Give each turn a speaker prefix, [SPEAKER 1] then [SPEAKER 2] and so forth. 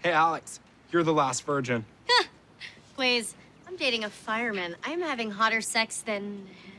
[SPEAKER 1] Hey, Alex, you're the last virgin.
[SPEAKER 2] Please, I'm dating a fireman. I'm having hotter sex than